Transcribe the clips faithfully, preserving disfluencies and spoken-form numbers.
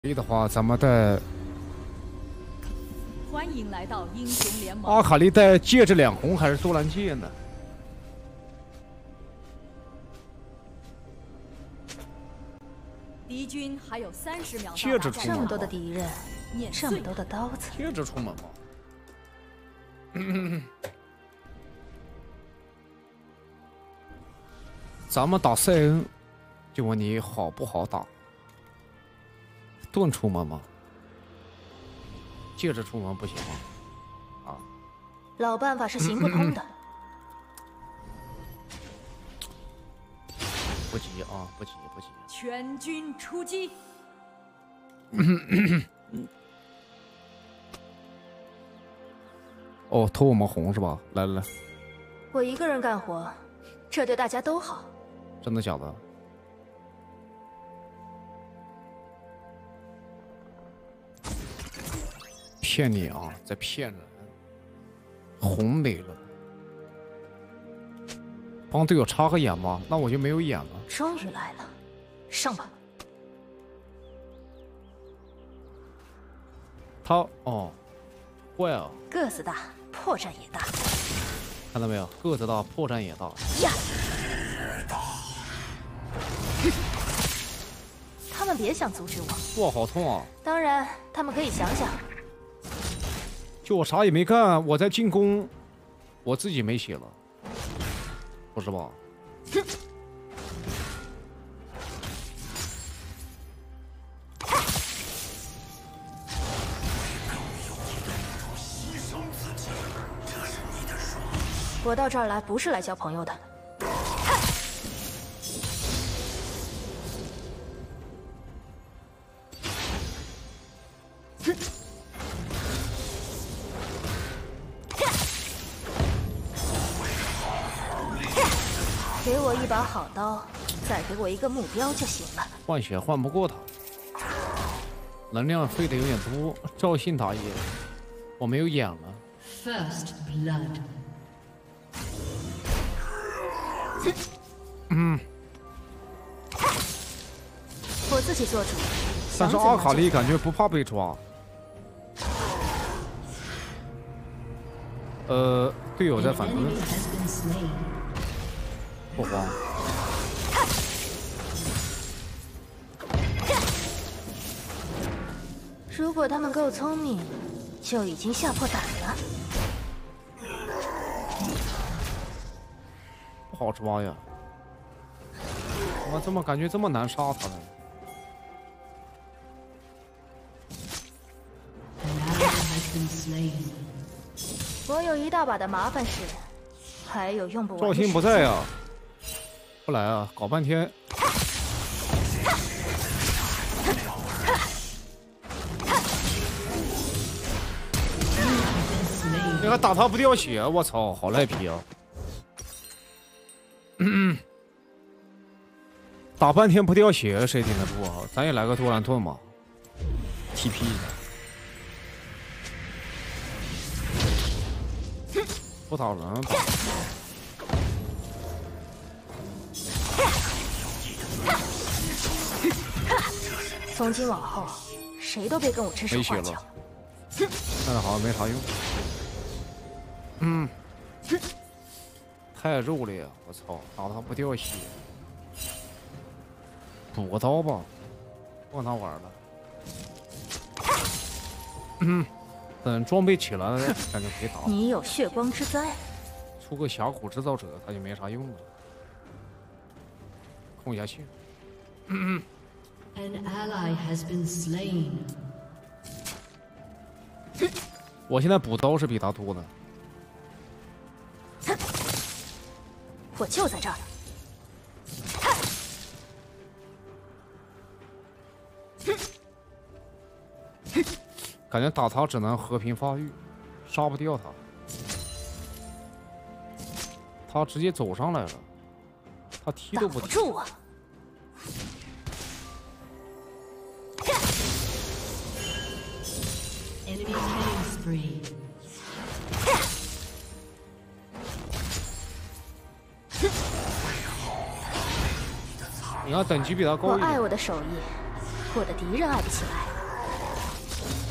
可以的话，咱们带欢迎来到英雄联盟。 阿卡丽带戒指两红还是多兰戒呢？ 敌军还有三十秒。 戒指出门， 这么多的敌人，这么多的刀子， 戒指出门吗？嗯、咱们打塞恩，就问你好不好打？盾出门吗？戒指出门不行吗？啊， 老办法是行不通的。 不急啊，不急不急。 全军出击！ 哦，偷我们红是吧？来来来， 我一个人干活，这对大家都好。 真的假的？骗你啊，在骗人！红没了，帮队友插个眼吧，那我就没有眼了。 终于来了，上吧。 他哦，坏啊！ 个子大，破绽也大。 看到没有？个子大，破绽也大。 呀！他们别想阻止我。 哇，好痛啊！ 当然，他们可以想想。 就我啥也没干，我在进攻，我自己没血了，不是吧？ 我到这儿来不是来交朋友的。给我一把好刀，再给我一个目标就行了。 换血换不过他，能量费的有点多。赵信打野，我没有眼了。 First blood。 嗯， 我自己做主。 但是阿卡丽感觉不怕被抓。呃，队友在反攻。不慌。 如果他们够聪明，就已经吓破胆了。 不好抓呀！我怎么感觉这么难杀他呢？ 我有一大把的麻烦事，还有用不完的。 赵鑫不在呀，不来啊，搞半天。你看打他不掉血，我操，好赖皮啊！嗯，打半天不掉血，谁顶得住啊？咱也来个多兰盾嘛 ，T P 一下。不打人，打。 从今往后，谁都别跟我指手画脚。 那好像没啥用。嗯，太肉了呀！我操，打他不掉血。补个刀吧，不跟他玩了。嗯，等装备起来了，感觉可以打。 你有血光之灾， 出个峡谷制造者，他就没啥用了。控一下血。嗯。 An ally has been slain. 我现在补刀是比他多的。 我就在这儿。 感觉打他只能和平发育，杀不掉他。他直接走上来了，他踢都不踢。 打不住我。 Enemy killing spree. 你要等级比他高我一点。 爱我的手艺，我的敌人爱不起来。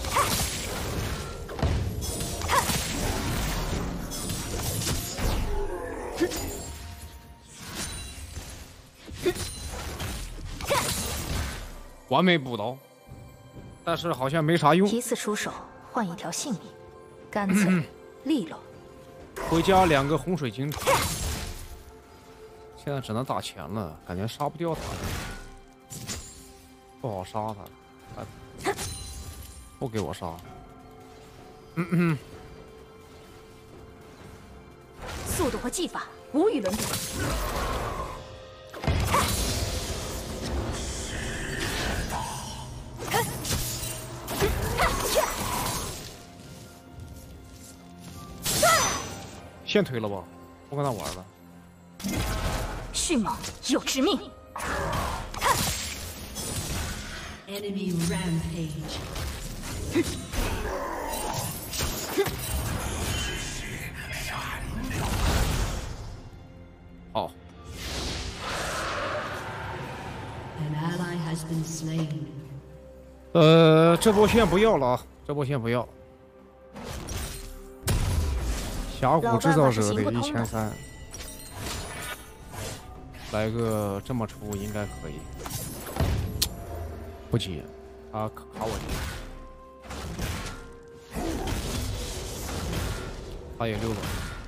完美补刀，但是好像没啥用。 一次出手换一条性命，干脆利落。 回家两个洪水晶，现在只能打钱了，感觉杀不掉他，不好杀他，他不给我杀。嗯嗯， 速度和技法无与伦比。 先推了吧，不跟他玩了。 迅猛又致命。 Enemy rampage. 好。 An ally has been slain. 呃，这波先不要了啊，这波先不要。峡谷制造者得一千三，来个这么出应该可以。不急，他卡我急，他也溜了。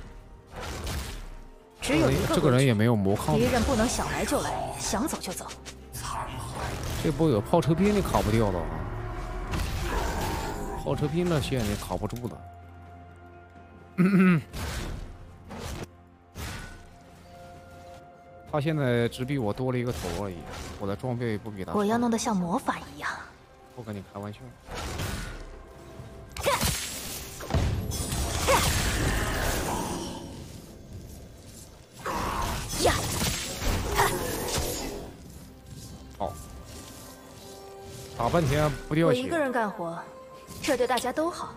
只有一个这个人也没有魔抗， 敌人不能想来就来，想走就走。 这波有炮车兵你卡不掉了啊！炮车兵那线你卡不住的。嗯嗯，他现在只比我多了一个头而已，我的装备不比他。 我要弄得像魔法一样。 不跟你开玩笑。 呀！ 好，打半天不掉血。 我一个人干活，这对大家都好。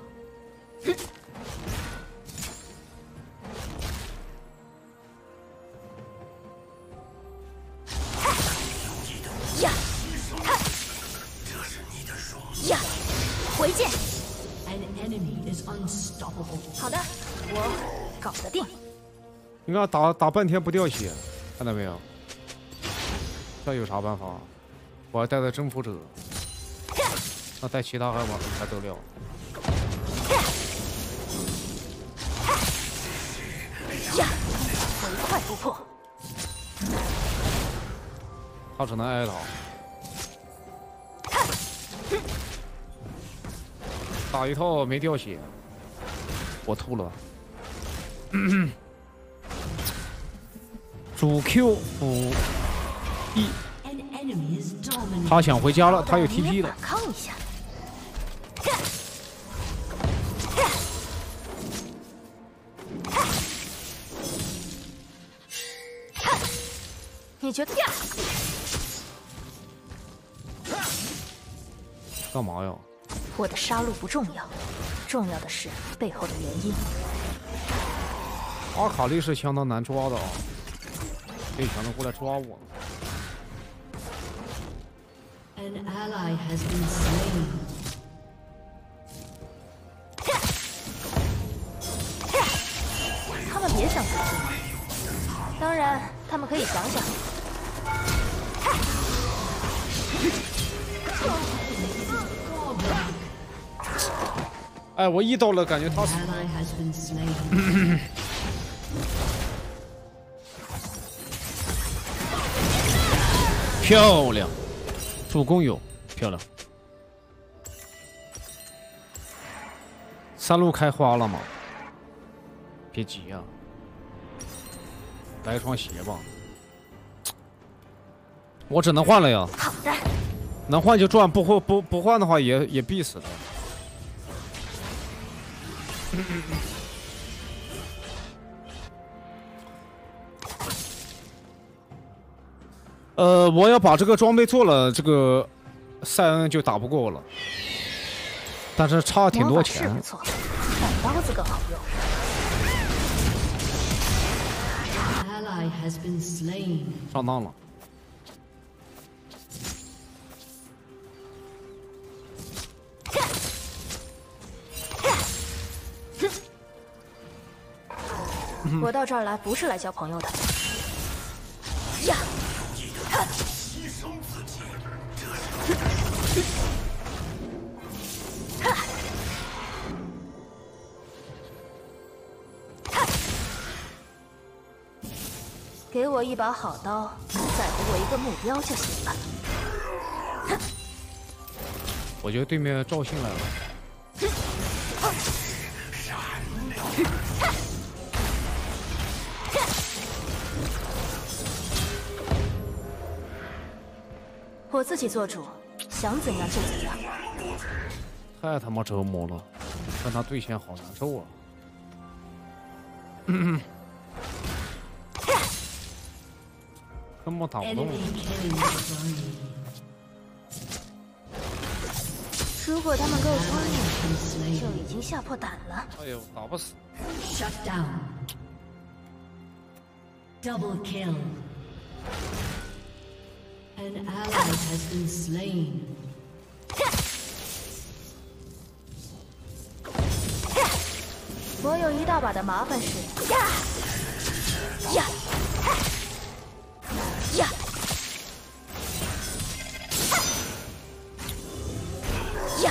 呀！呀！回剑。 An enemy is unstoppable. 好的，我搞得定。 你看打打半天不掉血，看到没有？这有啥办法？我还带的征服者，那带其他还往还得了？ 呀！唯快不破。 他只能挨打。打一套没掉血，我吐了。嗯、主 Q 辅 E， An enemy is dominating. 他想回家了，他有 T P 的。 反抗一下。你觉得？ 干嘛呀？ 我的杀戮不重要，重要的是背后的原因。 阿卡丽是相当难抓的啊，可以想着过来抓我。 An ally has been slain. 他们别想自尽，当然，他们可以想想。 哎，我一刀了，感觉他死。 Ally has been slain. 漂亮，助攻有，漂亮。三路开花了吗？别急呀、啊，来一双鞋吧。我只能换了呀。 好的。 能换就赚，不换不不换的话也也必死的。呃，我要把这个装备做了，这个塞恩就打不过我了。但是差挺多钱。 是不错，但刀子更好用。 Ally has been slain. 上当了。 我到这儿来不是来交朋友的。呀！哈！哈！给我一把好刀，再给我一个目标就行了。 我觉得对面赵信来了。 我自己做主，想怎样就怎样。 太他妈折磨了，跟他对线好难受啊！嗯，根本打不动。 Enemy killing spree. 如果他们够聪 Ally 明， has been 就 slain. 已经吓破胆了。 哎呦，打不死！ Shut down. Double kill. An ally has been slain. 我有一大把的麻烦事。呀呀呀！呀！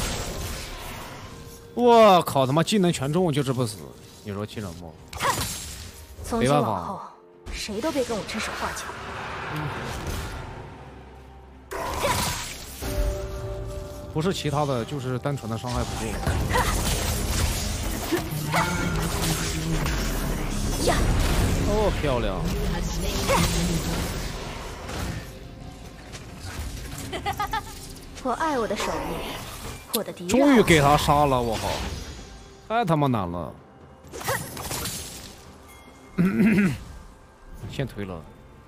我靠，他妈技能全中就是不死，你说气人不？ 从今往后，谁都别跟我指手画脚。 不是其他的，就是单纯的伤害不够。 呀！ 哦，漂亮！ 我爱我的手艺，我的敌人。 终于给他杀了，我靠！太他妈难了。先推了，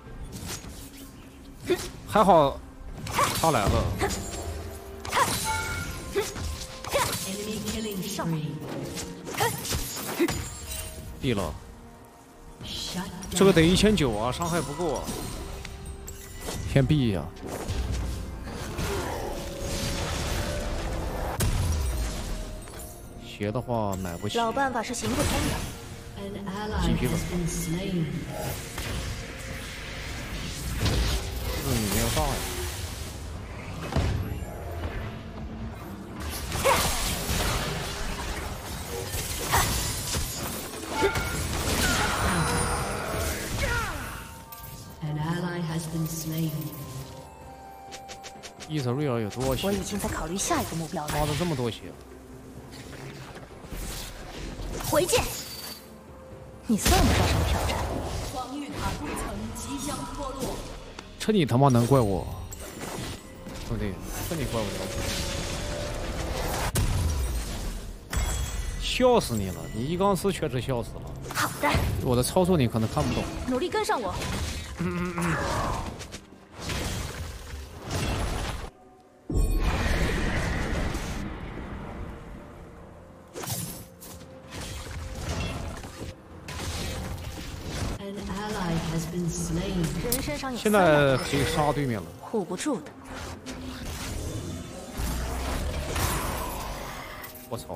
还好他来了。 Enemy killing spree. 毙了， Shut 这个 down. 得一千九啊，伤害不够啊。先毙一下。鞋的话买不起。 老办法是行不通的。 An ally has been slain. 这里没有大呀。 An ally has been slain. 伊泽瑞尔有多少血？ 我已经在考虑下一个目标了。 妈的，这么多血！ 回见。你算得上什么挑战？ 防御塔构层即将脱落。 这你他妈能怪我？兄弟，这你怪我？笑死你了！你一杠四确实笑死了。 好的， 我的操作你可能看不懂。 努力跟上我。 嗯嗯嗯。 An ally has been slain. 人身上有现三在百可以杀对面了。 护不住的。 我操！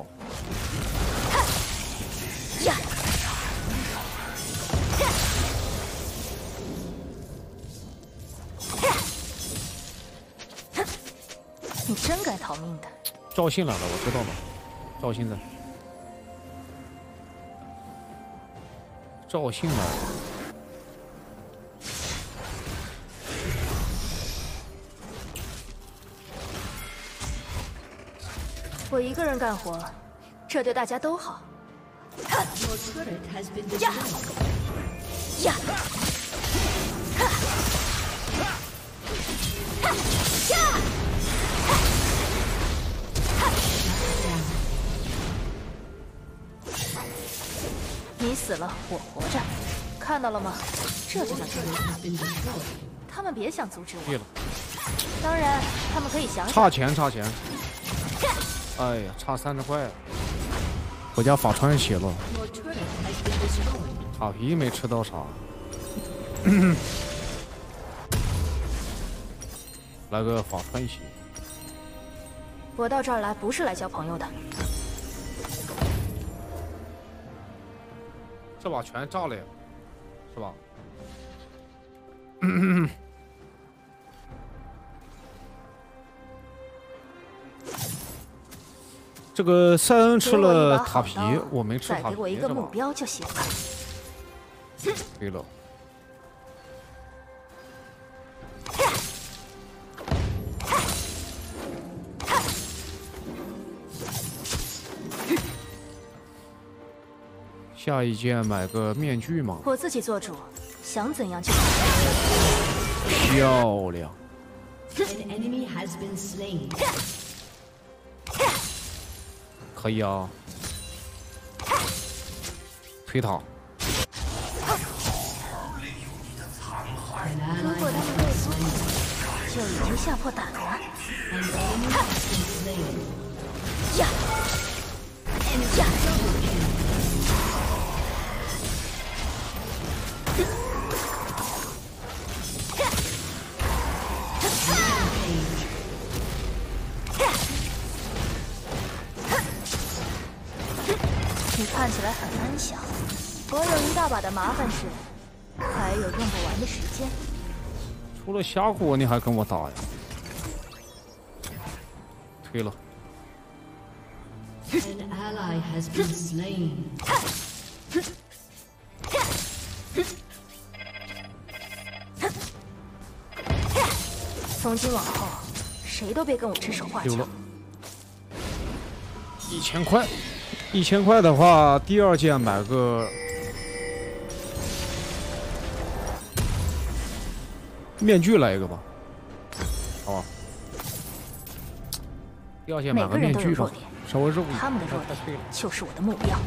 呀！你真该逃命的。 赵信来了，我知道了。赵信在。赵信来了。 我一个人干活，这对大家都好。 Your turret has been destroyed. 呀！哈！哈！呀！你死了，我活着，看到了吗？这就叫正义。 Has been destroyed. 他们别想阻止我。 毙了， 当然，他们可以想想。 差钱差钱。哎呀，差三十块。我家法川血了， Your turret has been destroyed. 塔皮没吃到啥。来个法川血。 我到这儿来不是来交朋友的。 这把全炸了呀，是吧？这个塞恩吃了塔皮，我没吃塔皮。 再给我一个目标就行了。 对了。下一件买个面具嘛。 我自己做主，想怎样就怎样。漂亮。 An enemy has been slain. 可以啊。推塔。 如果他们被俘虏，就已经吓破胆了。呀！呀！你看起来很安详，我有一大把的麻烦事，还有用不完的时间。 除了峡谷，你还跟我打呀？推了。 An ally has been slain. 从今往后，谁都别跟我指手画脚。 丢了。一千块。一千块的话，第二件买个面具来一个吧，好吧。第二件买个面具吧，稍微肉一点。 他们的弱点就是我的目标。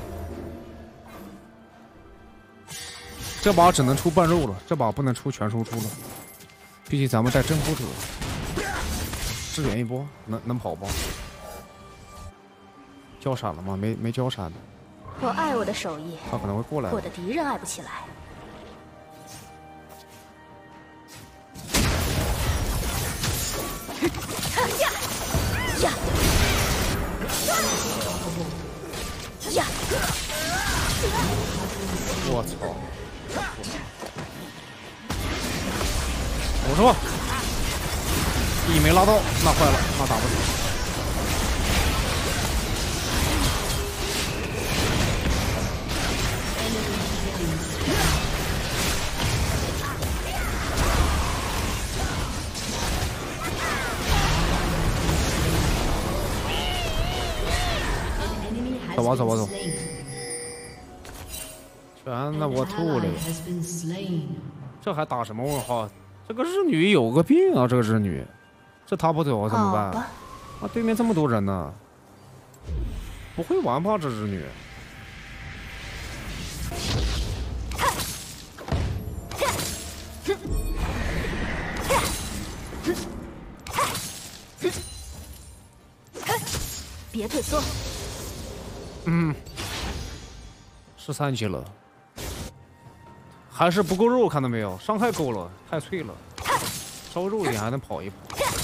这把只能出半肉了，这把不能出全输出了，毕竟咱们带征服者，支援一波，能能跑吧？交闪了吗？没没交闪的。 我爱我的手艺， 他可能会过来。 我的敌人爱不起来。呀呀呀！ 我操！五十万，一没拉到，那坏了，那打不死。走吧走吧走，全那我吐了，这还打什么问号？这个日女有个病啊！这个日女，这他不走怎么办？啊，对面这么多人呢，不会玩吧？这日女。 别退缩。 嗯，十三级了，还是不够肉，看到没有？伤害够了，太脆了，稍微肉一点还能跑一跑，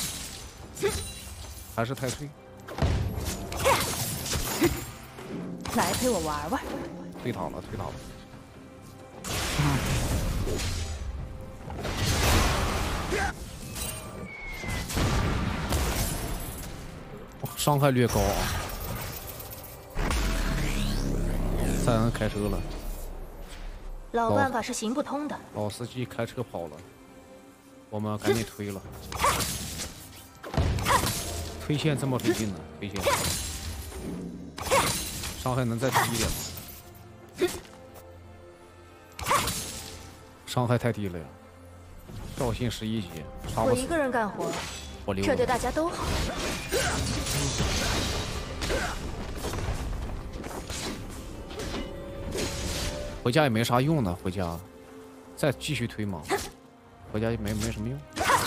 还是太脆。 来陪我玩玩。 推塔了，推塔了。嗯、伤害略高啊。塞恩开车了， 老办法是行不通的。 老司机开车跑了，我们赶紧推了。推线这么费劲呢？推线，伤害能再低一点吗？伤害太低了呀！赵信十一级，杀不死。 我一个人干活， 我溜了。 这对大家都好。 回家也没啥用呢，回家再继续推嘛，回家也没没什么用。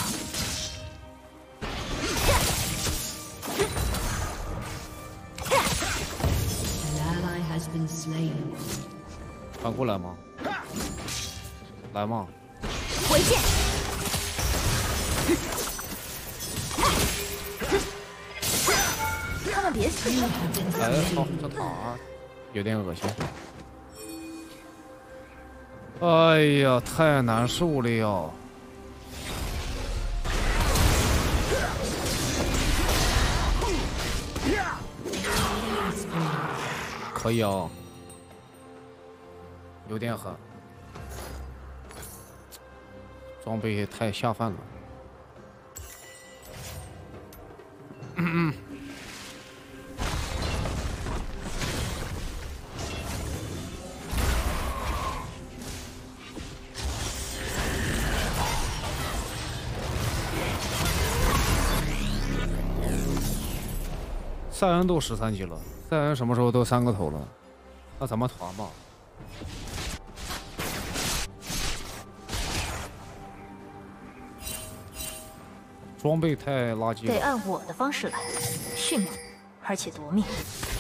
反过来吗？来嘛！ 回见。他们别死！ 哎，好，这塔有点恶心。 哎呀，太难受了呀！可以啊，有点狠，装备也太下饭了。嗯嗯。塞恩都十三级了，塞恩什么时候都三个头了？那咱们团吧。装备太垃圾了。 得按我的方式来，迅猛，而且夺命。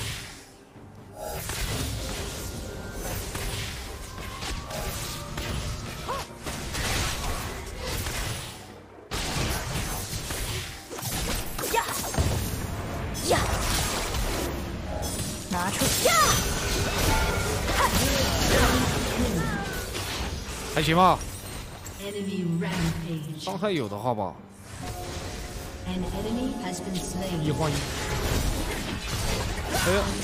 呀呀！拿出呀！ 还行吧， Enemy rampage. 伤害有的话吧。 An enemy has been slain. 一换一。哎呀！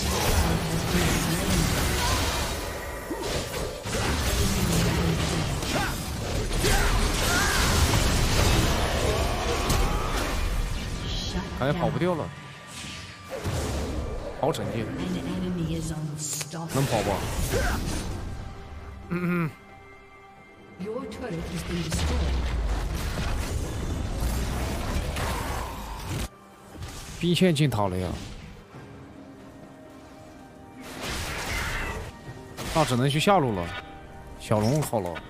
感觉跑不掉了，好整劲， An enemy is unstoppable. 能跑吧？嗯嗯。 Your turret has been destroyed. 兵线进塔了呀，那只能去下路了。小龙好了，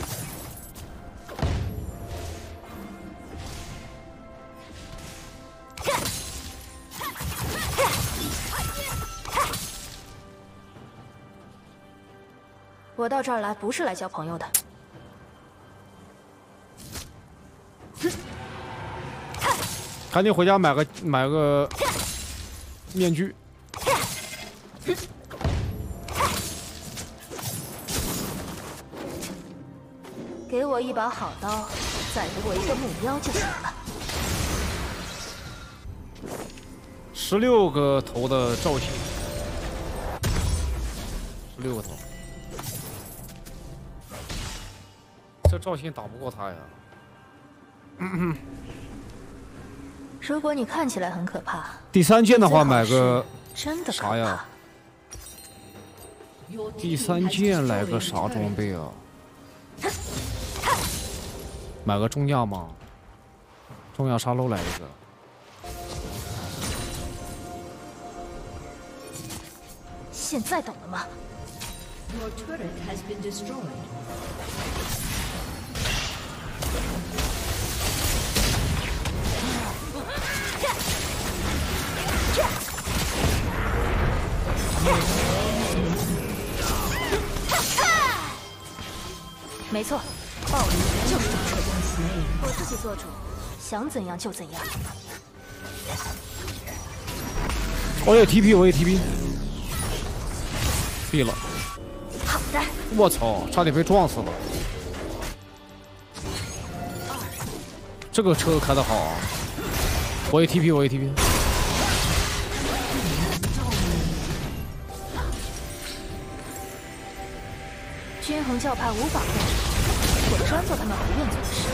我到这儿来不是来交朋友的。 赶紧回家买个买个面具。 给我一把好刀，再给我一个目标就行了。 十六个头的赵信，十六个头，这赵信打不过他呀。嗯嗯。 如果你看起来很可怕， 第三件的话买个真的啥呀？第三件来个啥装备啊？买个重亚吗？重亚沙漏来一个。 现在懂了吗 Your turret has been destroyed. 没错，暴力就是这么彻底。我自己做主，想怎样就怎样。 我也 T P， 我也 T P， 毙了！ 好的。 我操，差点被撞死了。这个车开得好啊！我也 T P， 我也 T P。 均衡教派无法控制，我专做他们不愿做的事。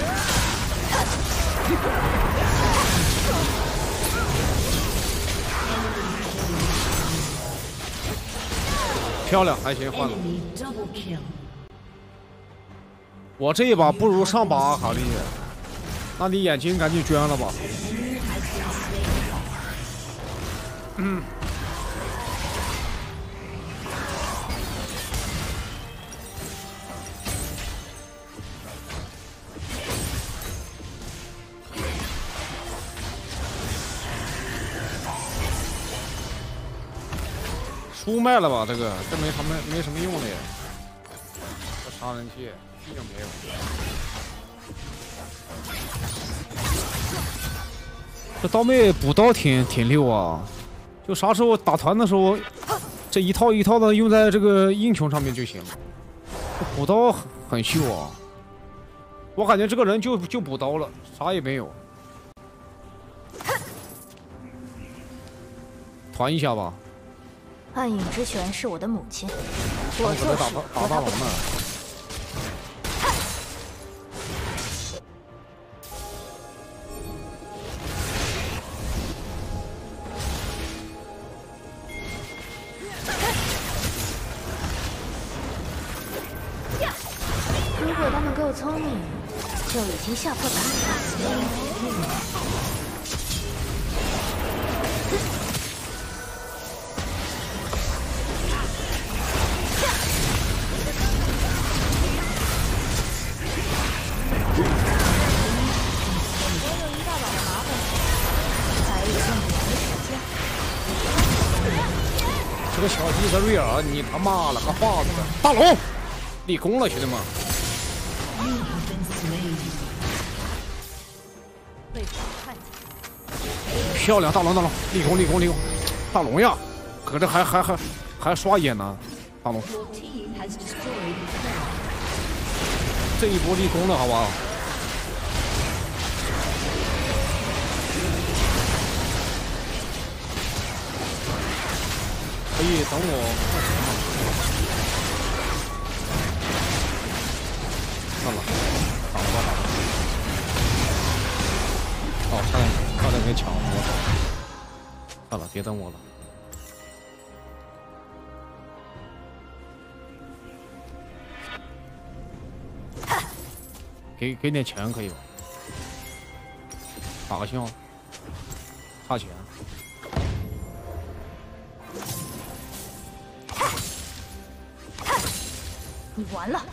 漂亮，还行，换了。我这一把不如上把阿卡丽，那你眼睛赶紧捐了吧。嗯。 出卖了吧，这个这没什么没什么用的呀。这杀人器毕竟没有。这刀妹补刀挺挺溜啊，就啥时候打团的时候，这一套一套的用在这个英雄上面就行了。这补刀很秀啊！我感觉这个人就就补刀了，啥也没有。团一下吧。 暗影之拳是我的母亲，我我做打事和她打大龙呢。 如果他们够聪明，就已经吓破胆了。 这个小鸡和瑞尔，你他妈了个巴子！大龙，立功了，兄弟们！漂亮，大龙，大龙，立功，立功，立功！大龙呀，搁这还还还还刷野呢，大龙！这一波立功了，好不好？可以等我。算了，打了吧，打了。哦，差点差点给抢了，我操！算了，别等我了。给给点钱可以吧？打个信号，差钱。 你完了！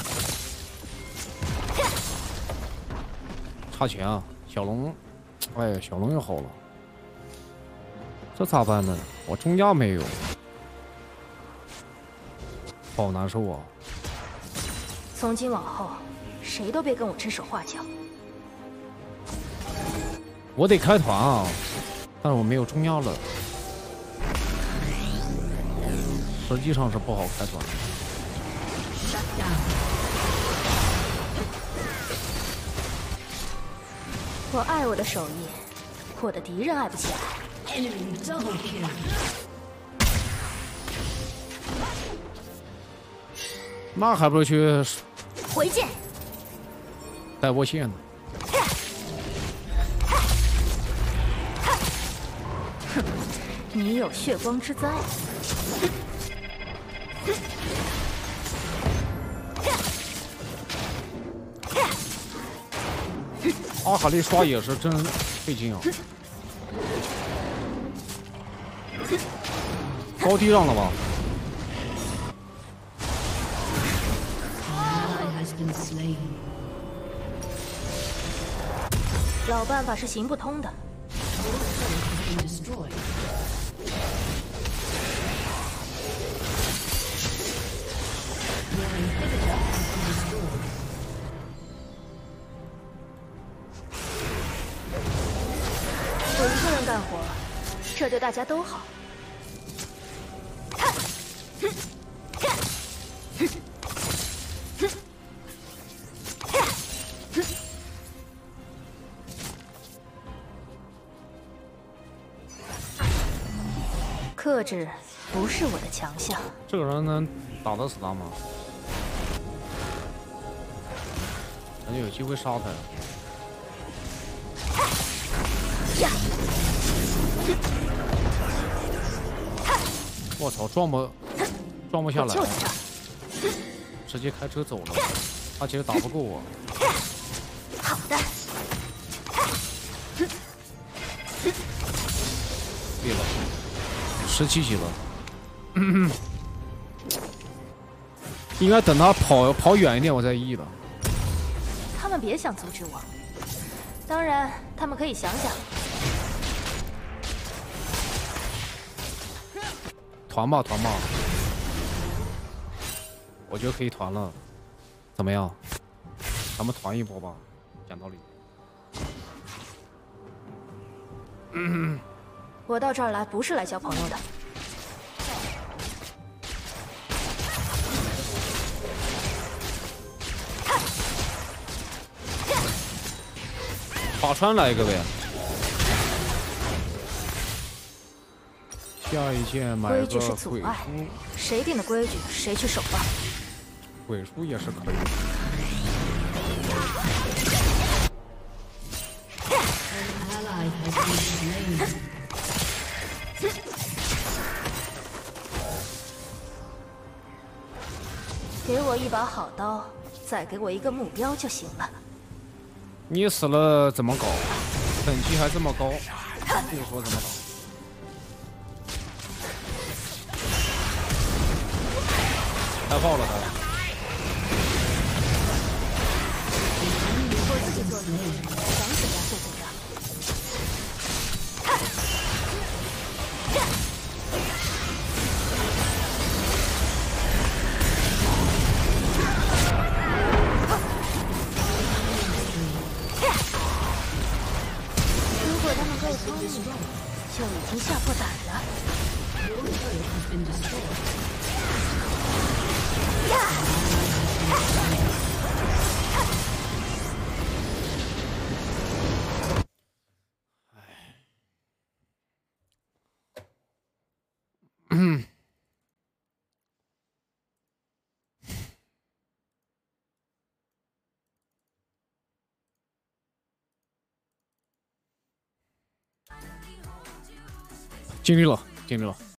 差钱啊，小龙，哎呀，小龙又好了，这咋办呢？我中价没有，好难受啊！ 从今往后，谁都别跟我指手画脚。 我得开团啊，但是我没有中价了，实际上是不好开团。 我爱我的手艺，我的敌人爱不起来。 那还不如去回见。 带波线呢。 哼，你有血光之灾。 阿卡丽刷野是真费劲啊！高低让了吧？ 老办法是行不通的。我一个人干活，这对大家都好。克制不是我的强项。 这个人能打得死他吗？感觉有机会杀他。我操，撞不撞不下来，直接开车走了。他其实打不过我。 好的。 对了，十七级了。应该等他跑跑远一点，我再 E 的。 他们别想阻止我。当然，他们可以想想。 团吧，团吧，我觉得可以团了，怎么样？咱们团一波吧，讲道理。嗯， 我到这儿来不是来交朋友的。 法川来一个呗。下一件买个规矩是阻碍，谁定的规矩谁去守吧。 鬼书也是可以。 给我一把好刀，再给我一个目标就行了。 你死了怎么搞？等级还这么高，不说怎么搞？开炮了他！ 我自己做主，想怎样就怎样。如果他们够聪明，就已经吓破胆了。 嗯。尽力了，尽力了。